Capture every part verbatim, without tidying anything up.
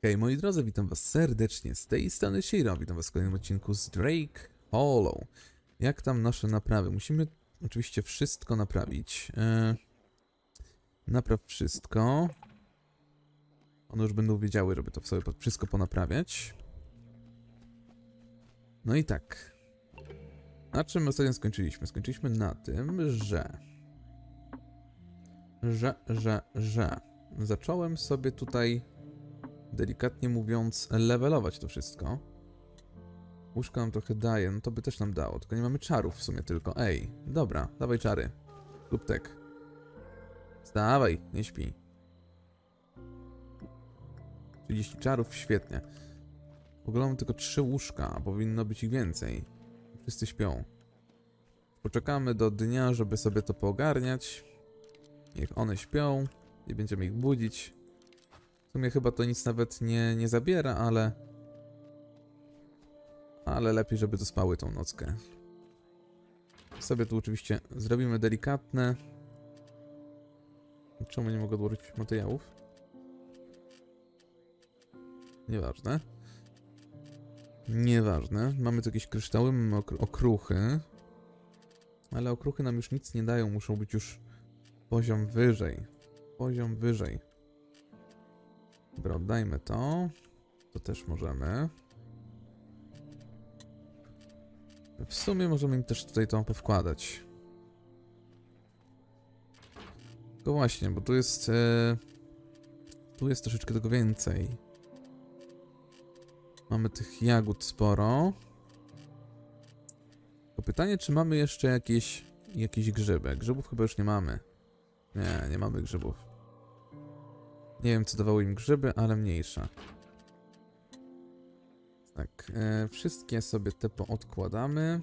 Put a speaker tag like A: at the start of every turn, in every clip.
A: Hej moi drodzy, witam was serdecznie, z tej strony Shiro, witam was w kolejnym odcinku z Drake Hollow. Jak tam nasze naprawy? Musimy oczywiście wszystko naprawić. Eee, napraw wszystko. One już będą wiedziały, żeby to sobie wszystko ponaprawiać. No i tak. Na czym ostatnio skończyliśmy? Skończyliśmy na tym, że... Że, że, że... Zacząłem sobie tutaj... delikatnie mówiąc, levelować to wszystko. Łóżko nam trochę daje, no to by też nam dało, tylko nie mamy czarów w sumie tylko. Ej, dobra, dawaj czary. Lubtek. Wstawaj, nie śpi. trzydzieści czarów, świetnie. W ogóle mamy tylko trzy łóżka, a powinno być ich więcej. Wszyscy śpią. Poczekamy do dnia, żeby sobie to poogarniać. Niech one śpią, nie będziemy ich budzić. W sumie chyba to nic nawet nie, nie zabiera, ale... Ale lepiej, żeby to spały tą nockę. Sobie tu oczywiście zrobimy delikatne. Czemu nie mogę odłożyć materiałów? Nieważne. Nieważne. Mamy tu jakieś kryształy, mamy ok okruchy. Ale okruchy nam już nic nie dają, muszą być już poziom wyżej. Poziom wyżej. Dobra, oddajmy to. To też możemy. W sumie możemy im też tutaj to powkładać. Tylko właśnie, bo tu jest... E, tu jest troszeczkę tego więcej. Mamy tych jagód sporo. Tylko pytanie, czy mamy jeszcze jakieś, jakieś grzyby? Grzybów chyba już nie mamy. Nie, nie mamy grzybów. Nie wiem, co dawały im grzyby, ale mniejsza. Tak, e, wszystkie sobie te poodkładamy.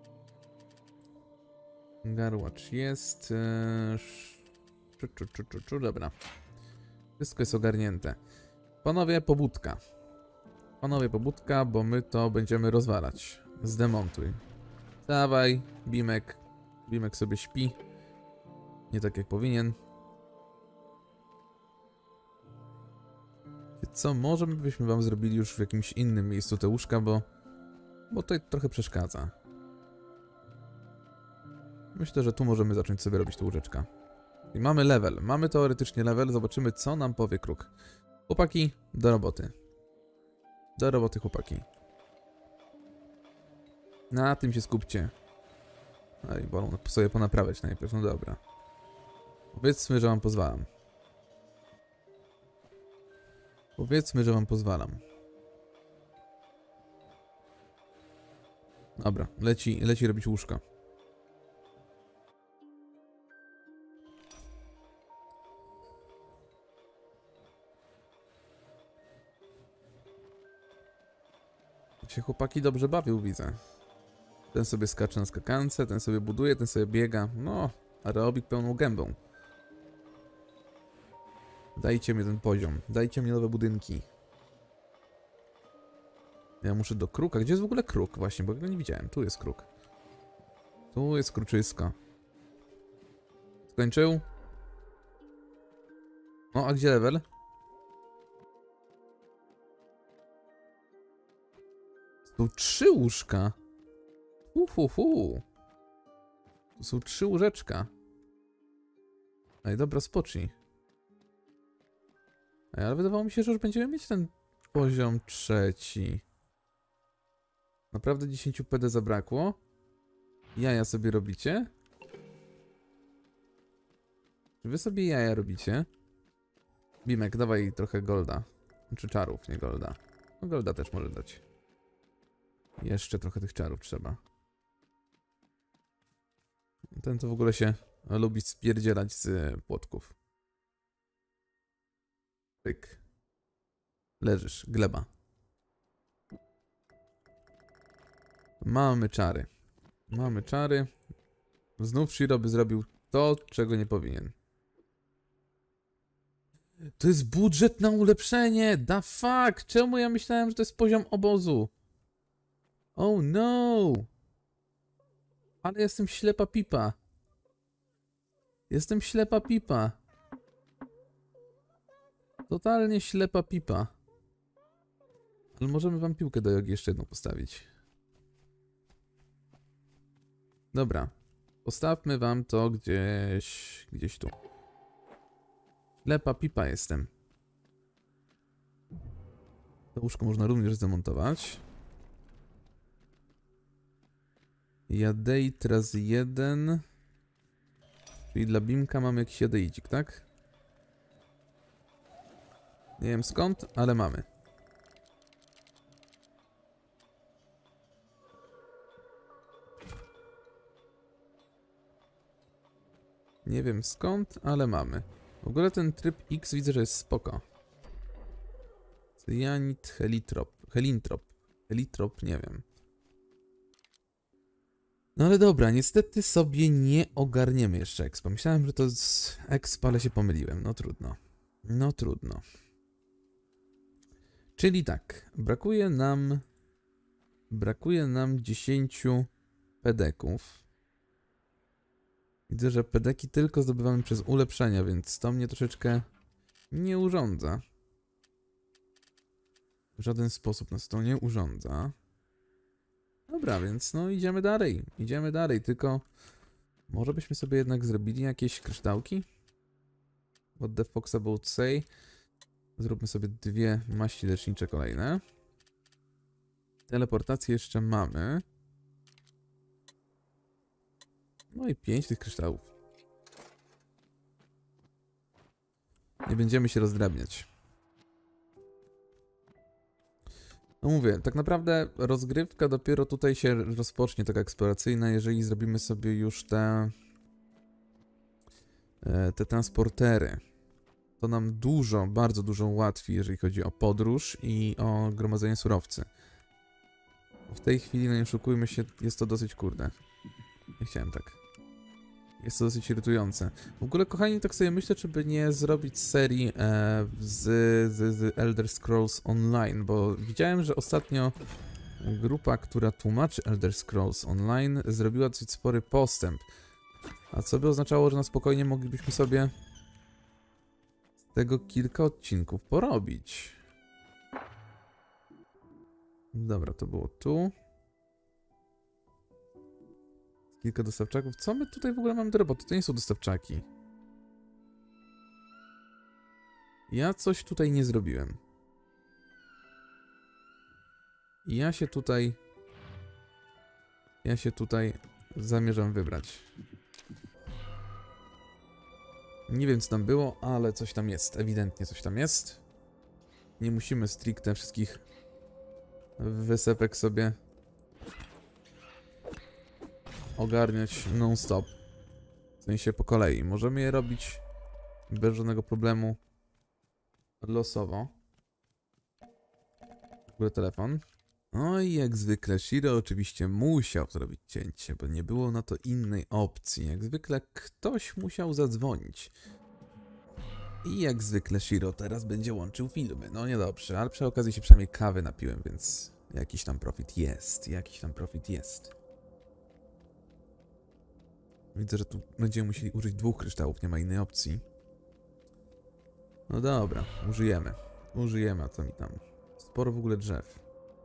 A: Garłacz jest. E, czu, czu, czu, czu, czu, dobra. Wszystko jest ogarnięte. Panowie, pobudka. Panowie, pobudka, bo my to będziemy rozwalać. Zdemontuj. Dawaj, Bimek. Bimek sobie śpi. Nie tak jak powinien. Co, może byśmy wam zrobili już w jakimś innym miejscu te łóżka, bo... Bo tutaj trochę przeszkadza. Myślę, że tu możemy zacząć sobie robić te łóżeczka. I mamy level. Mamy teoretycznie level. Zobaczymy, co nam powie kruk. Chłopaki, do roboty. Do roboty, chłopaki. Na tym się skupcie. Ej, bolą sobie ponaprawiać najpierw. No dobra. Powiedzmy, że wam pozwalam. Powiedzmy, że wam pozwalam. Dobra, leci, leci robić łóżka. Się chłopaki dobrze bawią, widzę. Ten sobie skacze na skakance, ten sobie buduje, ten sobie biega. No, aerobik pełną gębą. Dajcie mi ten poziom. Dajcie mi nowe budynki. Ja muszę do kruka. Gdzie jest w ogóle kruk? Właśnie, bo go nie widziałem. Tu jest kruk. Tu jest kruczysko. Skończył? No, a gdzie level? Tu trzy łóżka. Uhuhu. Tu są trzy łóżeczka. Ej, dobra, spocznij. Ale wydawało mi się, że już będziemy mieć ten poziom trzeci. Naprawdę dziesięć P D zabrakło? Jaja sobie robicie? Czy wy sobie jaja robicie? Bimek, dawaj trochę golda. Czy czarów, nie golda. No golda też może dać. Jeszcze trochę tych czarów trzeba. Ten to w ogóle się lubi spierdzielać z płotków. Pyk. Leżysz, gleba. Mamy czary. Mamy czary. Znów Shiro by zrobił to, czego nie powinien. To jest budżet na ulepszenie! Da fuck! Czemu ja myślałem, że to jest poziom obozu? Oh no! Ale jestem ślepa pipa. Jestem ślepa pipa. Totalnie ślepa pipa. Ale możemy wam piłkę do jogi jeszcze jedną postawić. Dobra. Postawmy wam to gdzieś... gdzieś tu. Lepa pipa jestem. To łóżko można również zamontować. Jadei teraz jeden. Czyli dla Bimka mamy jakiś jadeicik, tak? Nie wiem skąd, ale mamy. Nie wiem skąd, ale mamy. W ogóle ten tryb X widzę, że jest spoko. Cyanid, helitrop. Helintrop. Helitrop, nie wiem. No ale dobra, niestety sobie nie ogarniemy jeszcze expa. Myślałem, że to jest expa, ale się pomyliłem. No trudno. No trudno. Czyli tak, brakuje nam... Brakuje nam dziesięciu pedeków. Widzę, że pedeki tylko zdobywamy przez ulepszenia, więc to mnie troszeczkę nie urządza. W żaden sposób nas to nie urządza. Dobra, więc no idziemy dalej. Idziemy dalej, tylko może byśmy sobie jednak zrobili jakieś kryształki? What the fox about say? Zróbmy sobie dwie maści lecznicze kolejne. Teleportację jeszcze mamy. No i pięć tych kryształów. Nie będziemy się rozdrabniać. No mówię, tak naprawdę rozgrywka dopiero tutaj się rozpocznie, taka eksploracyjna, jeżeli zrobimy sobie już te... te transportery. To nam dużo, bardzo dużo ułatwi, jeżeli chodzi o podróż i o gromadzenie surowcy. W tej chwili, no nie oszukujmy się, jest to dosyć kurde. Nie chciałem tak. Jest to dosyć irytujące. W ogóle, kochani, tak sobie myślę, czy by nie zrobić serii e, z, z, z Elder Scrolls Online, bo widziałem, że ostatnio grupa, która tłumaczy Elder Scrolls Online, zrobiła dosyć spory postęp. A co by oznaczało, że na spokojnie moglibyśmy sobie z tego kilka odcinków porobić. Dobra, to było tu. Kilka dostawczaków. Co my tutaj w ogóle mamy do roboty? To nie są dostawczaki. Ja coś tutaj nie zrobiłem. Ja się tutaj... Ja się tutaj zamierzam wybrać. Nie wiem, co tam było, ale coś tam jest. Ewidentnie coś tam jest. Nie musimy stricte wszystkich wysepek sobie ogarniać non-stop. W sensie po kolei. Możemy je robić bez żadnego problemu losowo. W ogóle telefon. No i jak zwykle Shiro oczywiście musiał zrobić cięcie, bo nie było na to innej opcji. Jak zwykle ktoś musiał zadzwonić. I jak zwykle Shiro teraz będzie łączył filmy. No niedobrze, ale przy okazji się przynajmniej kawy napiłem, więc jakiś tam profit jest. Jakiś tam profit jest. Widzę, że tu będziemy musieli użyć dwóch kryształów, nie ma innej opcji. No dobra, użyjemy. Użyjemy, a co mi tam? Sporo w ogóle drzew.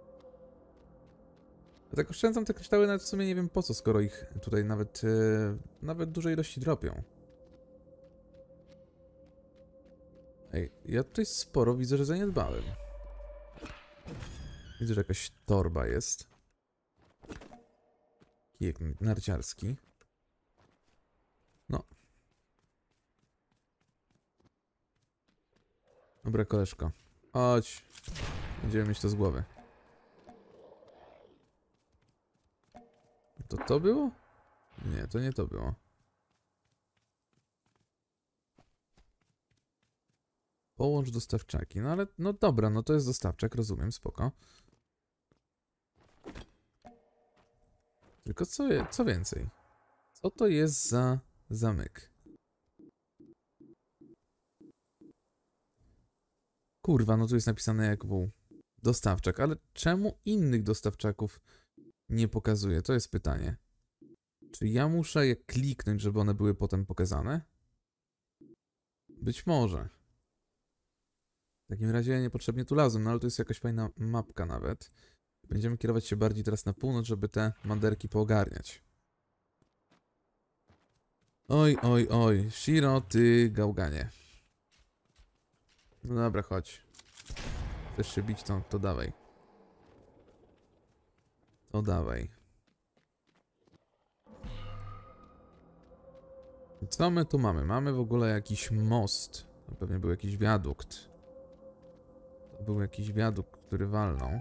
A: Ja tak oszczędzam te kryształy, nawet w sumie nie wiem po co, skoro ich tutaj nawet, yy, nawet dużej ilości dropią. Ej, ja tutaj sporo widzę, że zaniedbałem. Widzę, że jakaś torba jest. Kijek narciarski. No. Dobra, koleżko. Chodź. Będziemy mieć to z głowy. To to było? Nie, to nie to było. Połącz dostawczaki. No ale, no dobra, no to jest dostawczak, rozumiem, spoko. Tylko co, co więcej? Co to jest za zamyk? Kurwa, no tu jest napisane jak był dostawczak, ale czemu innych dostawczaków nie pokazuje? To jest pytanie. Czy ja muszę je kliknąć, żeby one były potem pokazane? Być może. W takim razie niepotrzebnie tu lazłem, no ale to jest jakaś fajna mapka nawet. Będziemy kierować się bardziej teraz na północ, żeby te manderki poogarniać. Oj, oj, oj. Shiro, ty gałganie. No dobra, chodź. Chcesz się bić, to, to dawaj. To dawaj. Co my tu mamy? Mamy w ogóle jakiś most. To pewnie był jakiś wiadukt. To był jakiś wiadukt, który walnął.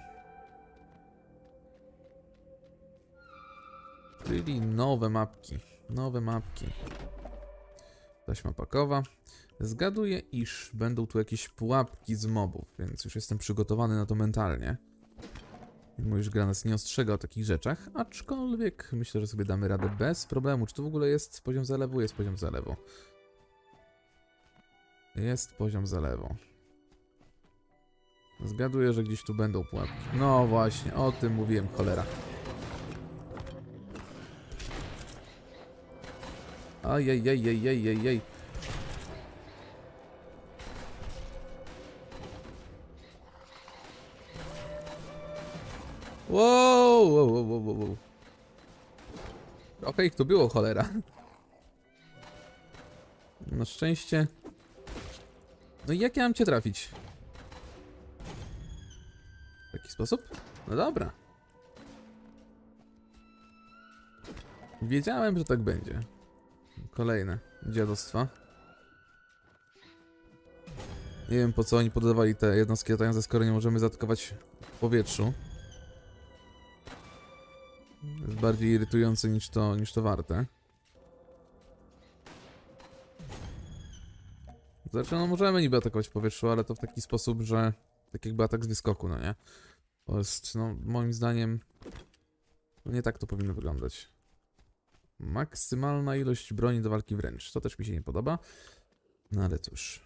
A: Czyli nowe mapki. Nowe mapki. Taśma pakowa. Zgaduję, iż będą tu jakieś pułapki z mobów, więc już jestem przygotowany na to mentalnie. Mimo iż gra nas nie ostrzega o takich rzeczach, aczkolwiek myślę, że sobie damy radę bez problemu. Czy to w ogóle jest poziom zalewu? Jest poziom zalewu. Jest poziom zalewu. Zgaduję, że gdzieś tu będą pułapki. No właśnie, o tym mówiłem, cholera. Ajajajajajajaj. Wow, wow, wow, wow, wow. Okej, ich tu było, cholera. Na szczęście. No i jak ja mam cię trafić? W taki sposób? No dobra. Wiedziałem, że tak będzie. Kolejne dziadostwa. Nie wiem, po co oni podawali te jednostki latające, skoro nie możemy zaatakować w powietrzu. Jest bardziej irytujące niż to, niż to warte. Znaczy, no możemy niby atakować w powietrzu, ale to w taki sposób, że tak jakby atak z wyskoku, no nie? To jest, no moim zdaniem, no nie tak to powinno wyglądać. Maksymalna ilość broni do walki wręcz. To też mi się nie podoba. No ale cóż.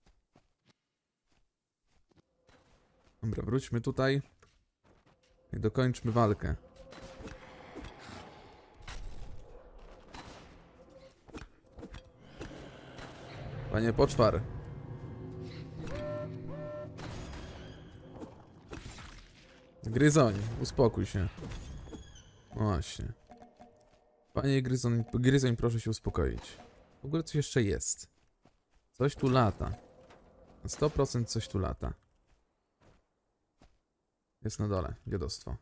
A: Dobra, wróćmy tutaj i dokończmy walkę. Panie poczwar. Gryzoń, uspokój się. Właśnie. Panie Gryzoń, Gryzoń, proszę się uspokoić. W ogóle coś jeszcze jest. Coś tu lata. Na sto procent coś tu lata. Jest na dole, dziadostwo.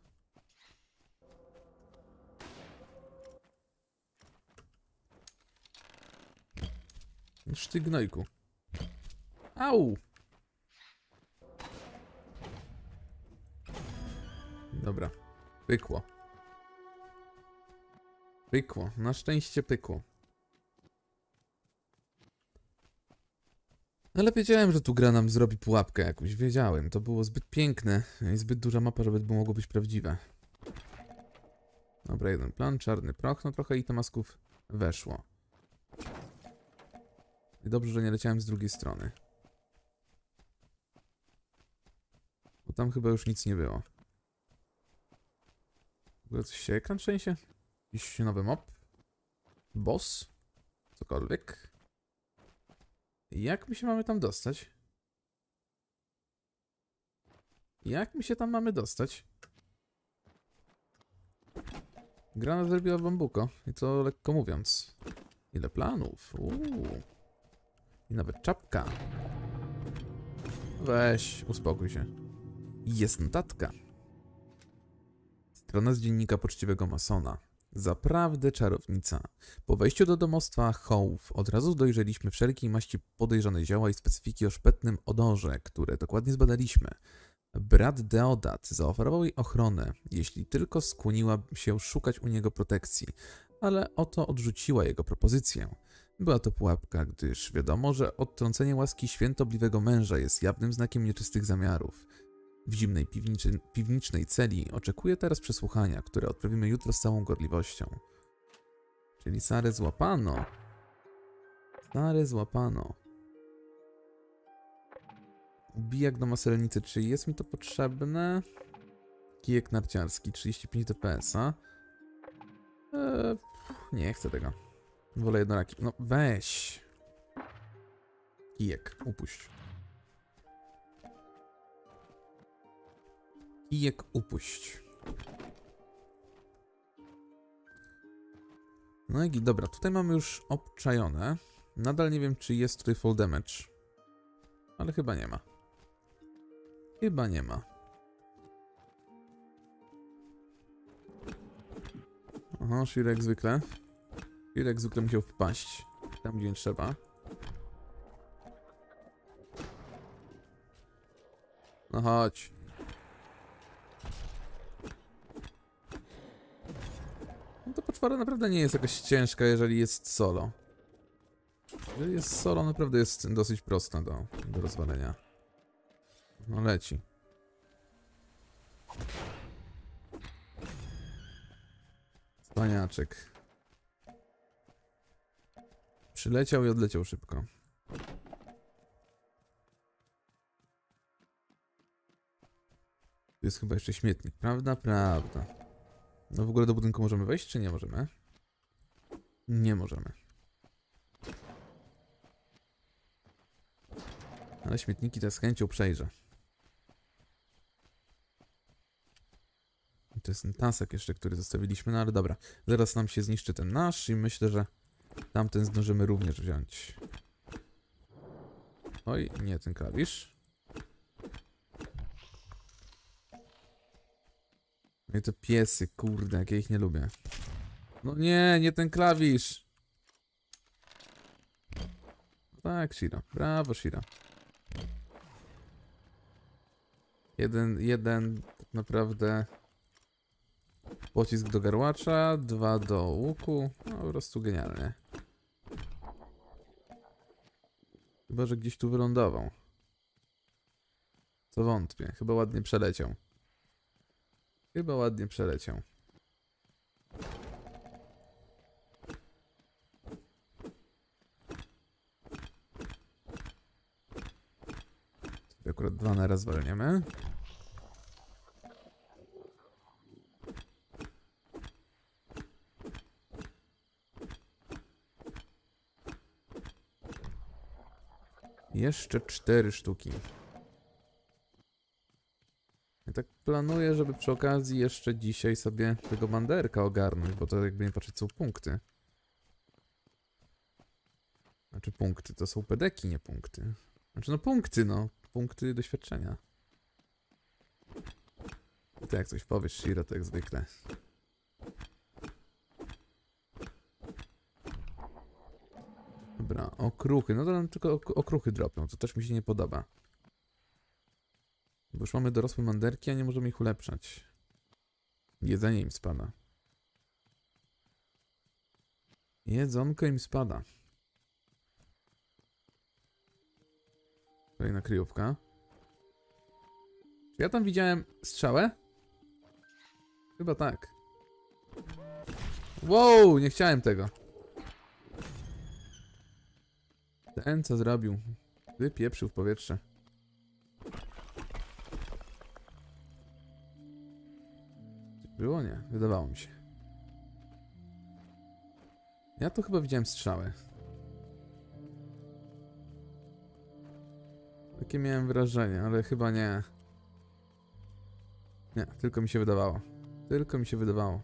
A: Ty gnojku. Au! Dobra. Pykło. Pykło. Na szczęście pykło. Ale wiedziałem, że tu gra nam zrobi pułapkę jakąś. Wiedziałem. To było zbyt piękne i zbyt duża mapa, żeby to mogło być prawdziwe. Dobra, jeden plan. Czarny proch. No trochę itemasków weszło. I dobrze, że nie leciałem z drugiej strony. Bo tam chyba już nic nie było. W ogóle coś się ekran trzęsie? Jakiś nowy mob? Boss? Cokolwiek? Jak my się mamy tam dostać? Jak my się tam mamy dostać? Gra nas zrobiła bambuko. I to lekko mówiąc. Ile planów? Uuu. I nawet czapka. Weź, uspokój się. Jest notatka. Strona z dziennika poczciwego masona. Zaprawdę czarownica. Po wejściu do domostwa Hołów od razu dojrzeliśmy wszelkiej maści podejrzane zioła i specyfiki o szpetnym odorze, które dokładnie zbadaliśmy. Brat Deodat zaoferował jej ochronę, jeśli tylko skłoniła się szukać u niego protekcji, ale oto odrzuciła jego propozycję. Była to pułapka, gdyż wiadomo, że odtrącenie łaski świętobliwego męża jest jawnym znakiem nieczystych zamiarów. W zimnej piwniczy, piwniczej celi oczekuje teraz przesłuchania, które odprawimy jutro z całą gorliwością. Czyli Sarę złapano. Sarę złapano. Bijak do maselnicy. Czy jest mi to potrzebne? Kijek narciarski. trzydzieści pięć D P S-a. Eee, nie chcę tego. Wolę jednoraki. No weź. Kijek. Upuść. Kijek upuść. No i dobra, tutaj mamy już obczajone. Nadal nie wiem, czy jest tutaj full damage. Ale chyba nie ma. Chyba nie ma. Aha, Shiro jak zwykle. Shiro jak zwykle musiał wpaść. Tam, gdzie nie trzeba. No chodź. No to poczwara naprawdę nie jest jakaś ciężka, jeżeli jest solo. Jeżeli jest solo, naprawdę jest dosyć prosta do, do rozwalenia. No leci. Spaniaczek. Przyleciał i odleciał szybko. Tu jest chyba jeszcze śmietnik, prawda? Prawda. No w ogóle do budynku możemy wejść, czy nie możemy? Nie możemy. Ale śmietniki to z chęcią przejrzę. To jest ten tasek jeszcze, który zostawiliśmy, no ale dobra. Zaraz nam się zniszczy ten nasz i myślę, że tamten zdążymy również wziąć. Oj, nie ten klawisz. No i te piesy, kurde, jak ja ich nie lubię. No nie, nie ten klawisz. Tak, Shiro. Brawo, Shiro. Jeden, jeden tak naprawdę pocisk do garłacza, dwa do łuku. No po prostu genialnie. Chyba, że gdzieś tu wylądował. Co wątpię. Chyba ładnie przeleciał. Chyba ładnie przeleciał. Sobie akurat dwa na raz walniemy. Jeszcze cztery sztuki. Ja tak planuję, żeby przy okazji jeszcze dzisiaj sobie tego manderka ogarnąć, bo to jakby nie patrzeć są punkty. Znaczy punkty, to są pedeki, nie punkty. Znaczy no punkty, no. Punkty doświadczenia. I tak jak coś powiesz, Shiro, to jak zwykle. Dobra, okruchy. No to nam tylko ok okruchy dropią, to też mi się nie podoba. Bo już mamy dorosłe manderki, a nie możemy ich ulepszać. Jedzenie im spada. Jedzonko im spada. Kolejna kryjówka. Czy ja tam widziałem strzałę? Chyba tak. Wow, nie chciałem tego. Ten co zrobił? Wypieprzył w powietrze. Było? Nie. Wydawało mi się. Ja tu chyba widziałem strzałę. Takie miałem wrażenie, ale chyba nie. Nie, tylko mi się wydawało. Tylko mi się wydawało.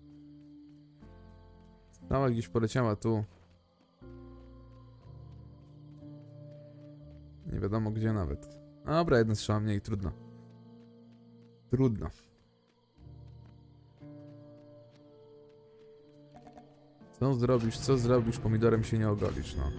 A: Strzała gdzieś poleciała tu. Nie wiadomo gdzie nawet. Dobra, jedna strzała mniej, trudno. Trudno. Co zrobisz, co zrobisz, pomidorem się nie ogolisz, no.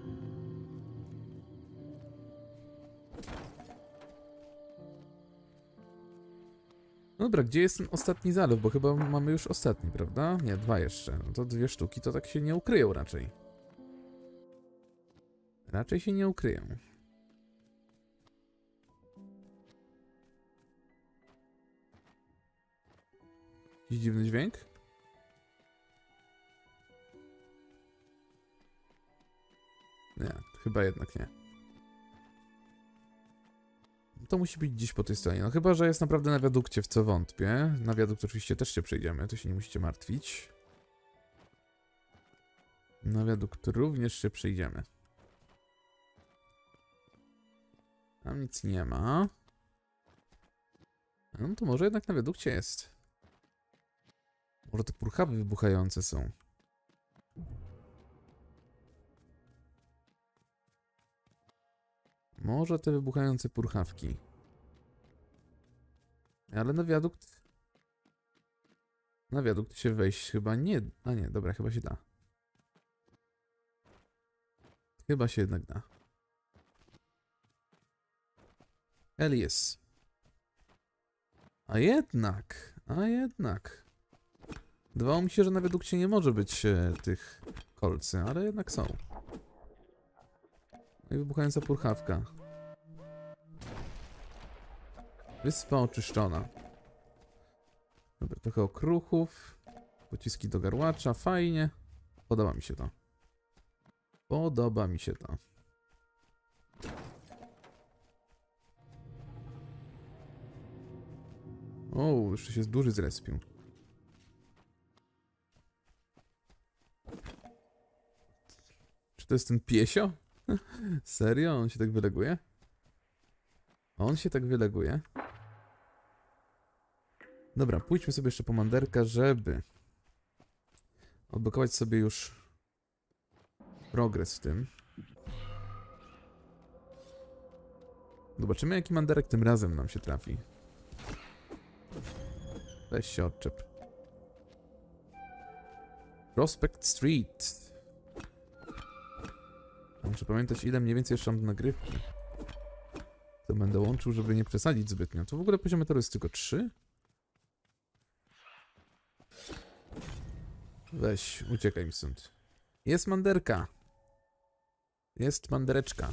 A: Dobra, gdzie jest ten ostatni zalew? Bo chyba mamy już ostatni, prawda? Nie, dwa jeszcze. No to dwie sztuki to tak się nie ukryją raczej. Raczej się nie ukryją. Jakiś dziwny dźwięk? Nie, chyba jednak nie. To musi być gdzieś po tej stronie. No chyba, że jest naprawdę na wiadukcie, w co wątpię. Na wiadukt oczywiście też się przejdziemy, to się nie musicie martwić. Na wiadukt również się przejdziemy. Tam nic nie ma. No to może jednak na wiadukcie jest. Może te purchawy wybuchające są. Może te wybuchające purchawki. Ale na wiadukt... Na wiadukt się wejść chyba nie... A nie, dobra, chyba się da. Chyba się jednak da. Elias. A jednak, a jednak. Wydawało mi się, że na wiadukcie nie może być e, tych kolcy, ale jednak są. No i wybuchająca purchawka. Wyspa oczyszczona. Dobra, trochę okruchów. Pociski do garłacza, fajnie. Podoba mi się to. Podoba mi się to. O, jeszcze się duży zrespił. Czy to jest ten piesio? Serio? On się tak wyleguje? On się tak wyleguje? Dobra, pójdźmy sobie jeszcze po manderka, żeby odblokować sobie już progres w tym. Zobaczymy, jaki manderek tym razem nam się trafi. Weź się odczep. Prospect Street. Muszę pamiętać, ile mniej więcej jeszcze mam do nagrywki. To będę łączył, żeby nie przesadzić zbytnio. To w ogóle poziom metodu jest tylko trzy? Weź, uciekaj mi stąd. Jest manderka. Jest mandereczka.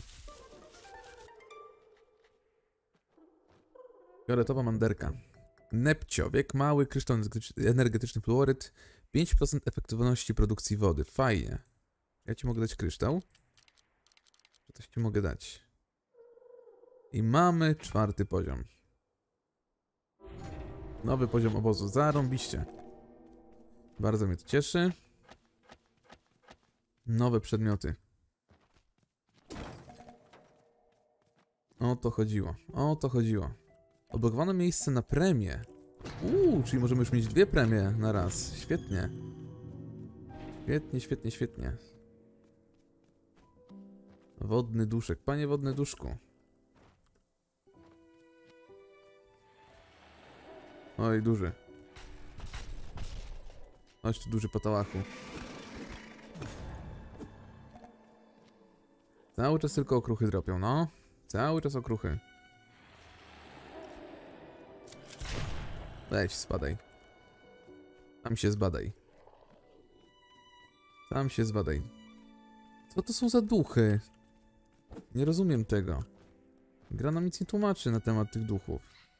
A: Fioletowa manderka. Nepcio, wiek mały, kryształ energetyczny fluoryd, pięć procent efektywności produkcji wody. Fajnie. Ja ci mogę dać kryształ. Coś ci mogę dać. I mamy czwarty poziom. Nowy poziom obozu. Zarąbiście. Bardzo mnie to cieszy. Nowe przedmioty. O to chodziło. O to chodziło. Odblokowane miejsce na premię. Uuu, czyli możemy już mieć dwie premie na raz. Świetnie. Świetnie, świetnie, świetnie. Wodny duszek. Panie wodny duszku. Oj, duży. Chodź tu, duży patałachu. Cały czas tylko okruchy dropią, no. Cały czas okruchy. Weź, spadaj. Tam się zbadaj. Tam się zbadaj. Co to są za duchy? Nie rozumiem tego. Gra nam nic nie tłumaczy na temat tych duchów.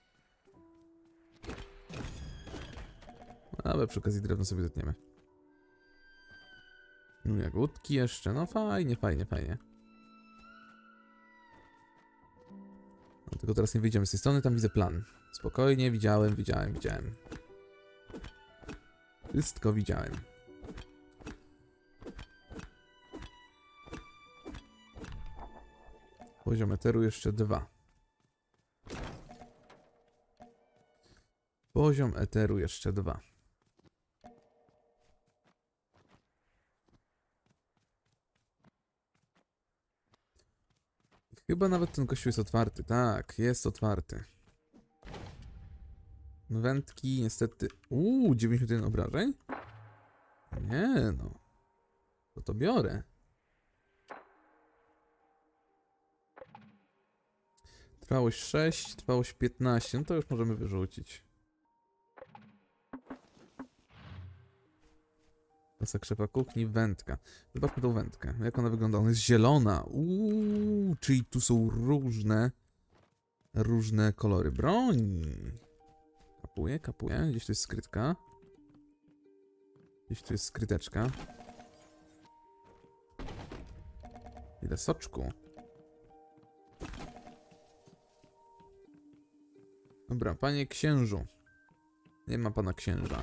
A: Ale przy okazji drewno sobie zetniemy. No jagódki jeszcze. No fajnie, fajnie, fajnie. No, tylko teraz nie wyjdziemy z tej strony, tam widzę plan. Spokojnie, widziałem, widziałem, widziałem. Wszystko widziałem. Poziom eteru jeszcze dwa. Poziom eteru jeszcze dwa. Chyba nawet ten kościół jest otwarty. Tak, jest otwarty. Wędki niestety... Uuu, dziewięćdziesiąt jeden obrażeń? Nie no. To to biorę. Trwałość sześć, trwałość piętnaście. No to już możemy wyrzucić. Zakrzepa kuchni, wędka. Zobaczmy tą wędkę. Jak ona wygląda? Ona jest zielona. Uuu, czyli tu są różne... Różne kolory broni. Kapuje, kapuje. Gdzieś tu jest skrytka. Gdzieś tu jest skryteczka. Ile soczku. Dobra, panie księżu. Nie ma pana księża.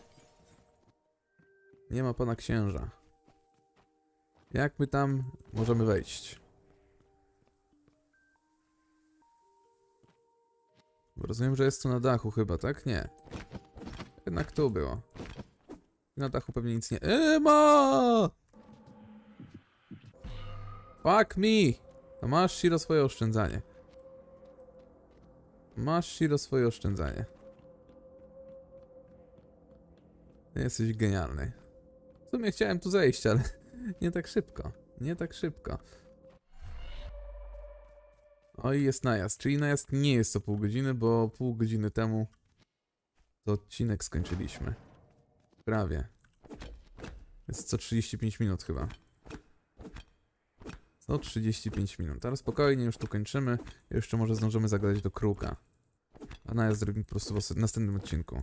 A: Nie ma pana księża. Jak my tam możemy wejść? Rozumiem, że jest tu na dachu chyba, tak? Nie. Jednak tu było. Na dachu pewnie nic nie... Ema! Fuck me! To masz, Shiro, swoje oszczędzanie. Masz, Shiro, swoje oszczędzanie. Ty jesteś genialny. W sumie chciałem tu zejść, ale nie tak szybko. Nie tak szybko. Oj, jest najazd. Czyli najazd nie jest co pół godziny, bo pół godziny temu to odcinek skończyliśmy. Prawie. Jest co trzydzieści pięć minut chyba. co trzydzieści pięć minut. Ale spokojnie, już tu kończymy. Jeszcze może zdążymy zagadać do kruka. A najazd zrobimy po prostu w następnym odcinku.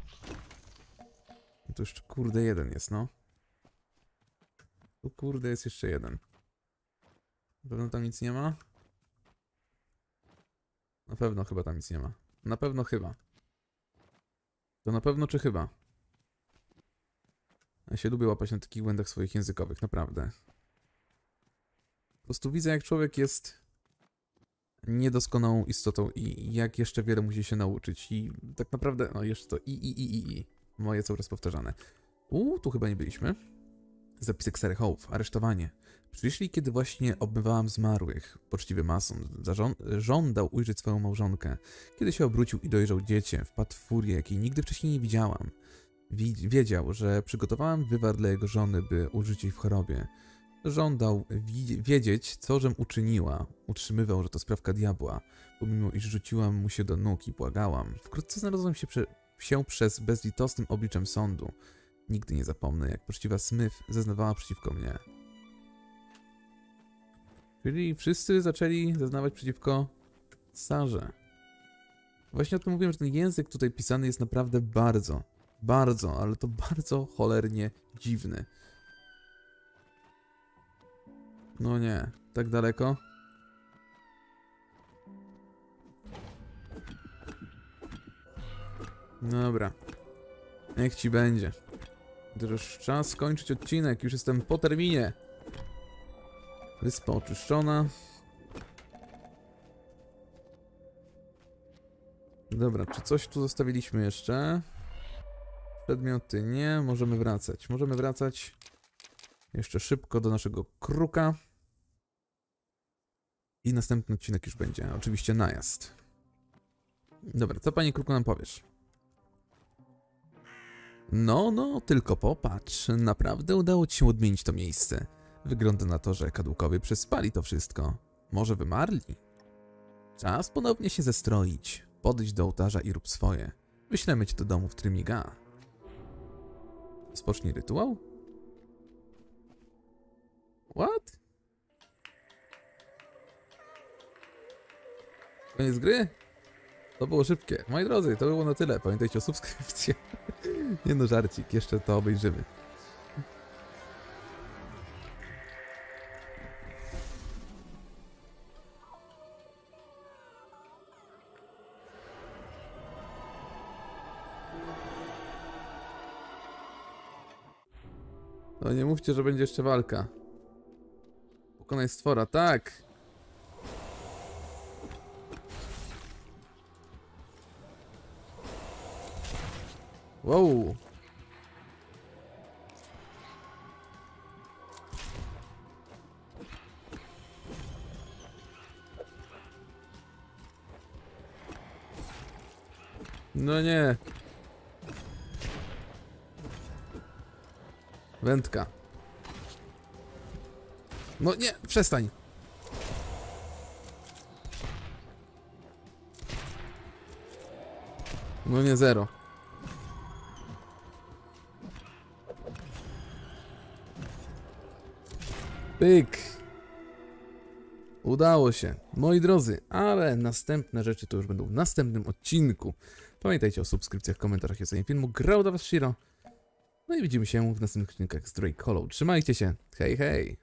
A: No to jeszcze kurde jeden jest, no. Tu kurde jest jeszcze jeden. Na pewno tam nic nie ma? Na pewno chyba tam nic nie ma. Na pewno chyba. To na pewno czy chyba? Ja się lubię łapać na takich błędach swoich językowych, naprawdę. Po prostu widzę, jak człowiek jest niedoskonałą istotą i jak jeszcze wiele musi się nauczyć. I tak naprawdę, no jeszcze to i, i, i, i, i. Moje cały czas powtarzane. Uuu, tu chyba nie byliśmy. Zapisek Sary Hope, aresztowanie. Przyszli, kiedy właśnie obmywałam zmarłych. Poczciwy mason żądał ujrzeć swoją małżonkę. Kiedy się obrócił i dojrzał dziecię, wpadł w furię, jakiej nigdy wcześniej nie widziałam. Wiedział, że przygotowałam wywar dla jego żony, by użyć jej w chorobie. Żądał wiedzieć, co żem uczyniła. Utrzymywał, że to sprawka diabła, pomimo iż rzuciłam mu się do nóg i błagałam. Wkrótce znalazłem się, prze się przez bezlitosnym obliczem sądu. Nigdy nie zapomnę, jak poczciwa Smith zeznawała przeciwko mnie. Czyli wszyscy zaczęli zeznawać przeciwko Sarze. Właśnie o tym mówiłem, że ten język tutaj pisany jest naprawdę bardzo, bardzo, ale to bardzo cholernie dziwny. No nie, tak daleko? Dobra. Niech ci będzie. To już czas skończyć odcinek, już jestem po terminie. Wyspa oczyszczona. Dobra, czy coś tu zostawiliśmy jeszcze? Przedmioty nie, możemy wracać. Możemy wracać jeszcze szybko do naszego kruka. I następny odcinek już będzie, oczywiście najazd. Dobra, co panie kruku nam powiesz? No, no, tylko popatrz. Naprawdę udało ci się odmienić to miejsce. Wygląda na to, że kadłukowie przespali to wszystko. Może wymarli? Czas ponownie się zestroić. Podejdź do ołtarza i rób swoje. Wyślemy cię do domu w Trymiga. Spocznij rytuał? What? Koniec gry? To było szybkie. Moi drodzy, to było na tyle. Pamiętajcie o subskrypcji. Nie no, żarcik. Jeszcze to obejrzymy. No nie mówcie, że będzie jeszcze walka. Pokonaj stwora, tak! Wow! No nie! Wędka. No nie, przestań. No nie, zero. Pyk. Udało się, moi drodzy, ale następne rzeczy to już będą w następnym odcinku. Pamiętajcie o subskrypcjach, komentarzach i ocenie filmu. Grał dla was Shiro. No i widzimy się w następnych odcinkach z Drake Hollow. Trzymajcie się. Hej, hej.